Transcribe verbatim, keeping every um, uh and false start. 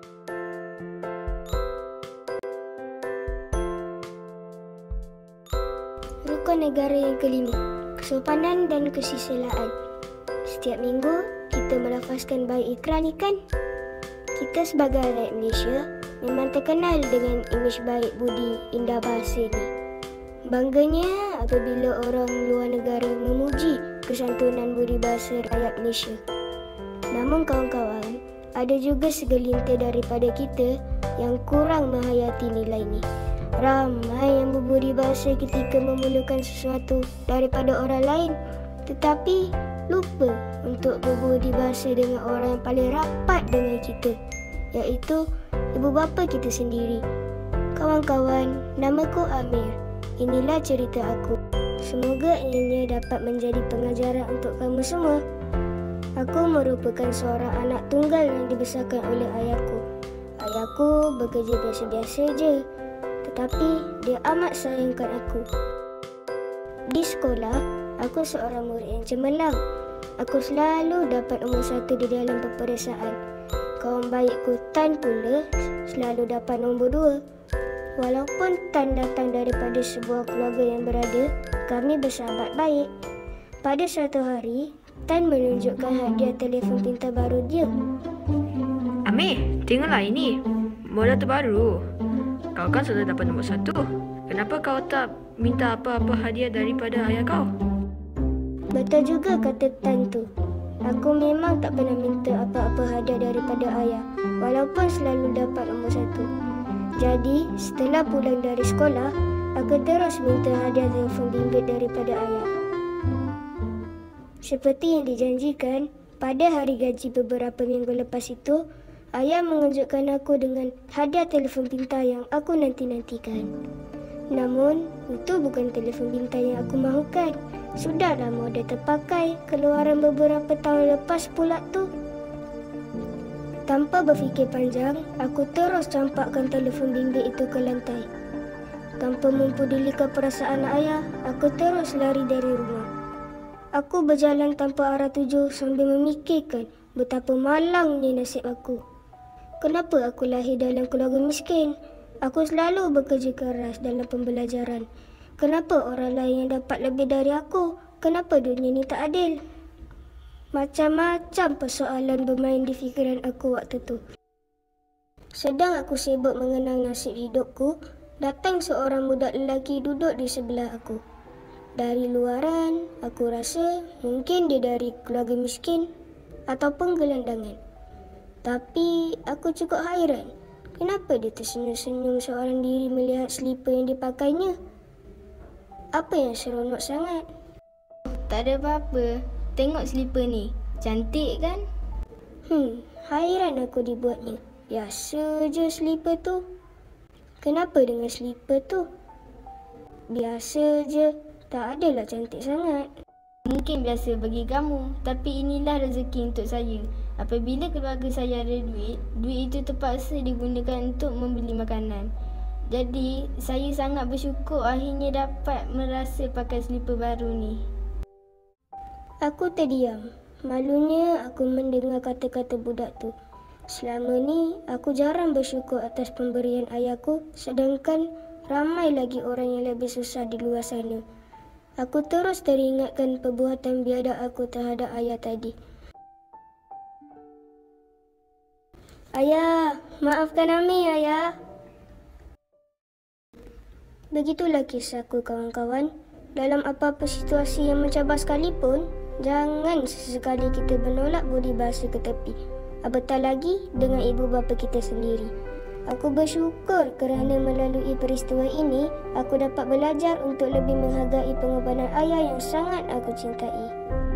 Rukun negara yang kelima, kesopanan dan kesusilaan. Setiap minggu, kita melafazkan baik ikrar ni kan? Kita sebagai rakyat Malaysia memang terkenal dengan imej baik budi indah bahasa ni. Bangganya apabila orang luar negara memuji kesantunan budi bahasa rakyat Malaysia. Namun kawan-kawan, ada juga segelintir daripada kita yang kurang menghayati nilai ni. Ramai yang berbudi bahasa ketika memulakan sesuatu daripada orang lain, tetapi lupa untuk berbudi bahasa dengan orang yang paling rapat dengan kita, iaitu ibu bapa kita sendiri. Kawan-kawan, namaku Amir. Inilah cerita aku. Semoga ianya dapat menjadi pengajaran untuk kamu semua. Aku merupakan seorang anak tunggal yang dibesarkan oleh ayahku. Ayahku bekerja biasa-biasa je, tetapi dia amat sayangkan aku. Di sekolah, aku seorang murid yang cemerlang. Aku selalu dapat nombor satu di dalam peperiksaan. Kawan baikku Tan pula selalu dapat nombor dua. Walaupun Tan datang daripada sebuah keluarga yang berada, kami bersahabat baik. Pada suatu hari, Tan menunjukkan hadiah telefon pintar baru dia. Amir, tengoklah ini. Model terbaru. Kau kan sudah dapat nombor satu. Kenapa kau tak minta apa-apa hadiah daripada ayah kau? Betul juga kata Tan tu. Aku memang tak pernah minta apa-apa hadiah daripada ayah, walaupun selalu dapat nombor satu. Jadi, setelah pulang dari sekolah, aku terus minta hadiah telefon bimbit daripada ayah. Seperti yang dijanjikan, pada hari gaji beberapa minggu lepas itu, ayah mengejutkan aku dengan hadiah telefon pintar yang aku nanti-nantikan. Namun, itu bukan telefon pintar yang aku mahukan. Sudahlah model terpakai, keluaran beberapa tahun lepas pula tu. Tanpa berfikir panjang, aku terus campakkan telefon bimbit itu ke lantai. Tanpa mempedulikan perasaan ayah, aku terus lari dari rumah. Aku berjalan tanpa arah tuju sambil memikirkan betapa malangnya nasib aku. Kenapa aku lahir dalam keluarga miskin? Aku selalu bekerja keras dalam pembelajaran. Kenapa orang lain yang dapat lebih dari aku? Kenapa dunia ni tak adil? Macam-macam persoalan bermain di fikiran aku waktu tu. Sedang aku sibuk mengenang nasib hidupku, datang seorang budak lelaki duduk di sebelah aku. Dari luaran, aku rasa mungkin dia dari keluarga miskin ataupun gelandangan. Tapi aku cukup hairan. Kenapa dia tersenyum-senyum seorang diri melihat selipar yang dipakainya? Apa yang seronok sangat? Tak ada apa-apa. Tengok selipar ni. Cantik kan? Hmm, hairan aku dibuatnya. Biasa je selipar tu. Kenapa dengan selipar tu? Biasa je. Tak adalah cantik sangat. Mungkin biasa bagi kamu, tapi inilah rezeki untuk saya. Apabila keluarga saya ada duit, duit itu terpaksa digunakan untuk membeli makanan. Jadi, saya sangat bersyukur akhirnya dapat merasa pakai selipar baru ni. Aku terdiam. Malunya aku mendengar kata-kata budak tu. Selama ni, aku jarang bersyukur atas pemberian ayahku, sedangkan ramai lagi orang yang lebih susah di luar sana. Aku terus teringatkan perbuatan biadab aku terhadap ayah tadi. Ayah, maafkan Amir, ayah. Begitulah kisahku, kawan-kawan. Dalam apa-apa situasi yang mencabar sekalipun, jangan sesekali kita menolak budi bahasa ke tepi. Apatah lagi dengan ibu bapa kita sendiri. Aku bersyukur kerana melalui peristiwa ini, aku dapat belajar untuk lebih menghargai pengorbanan ayah yang sangat aku cintai.